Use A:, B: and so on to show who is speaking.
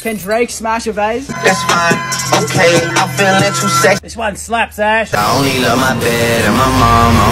A: Can Drake smash a vase?
B: That's fine, okay, I'm feeling too sexy.
A: This one slaps, Ash.
B: I only love my bed and my mama.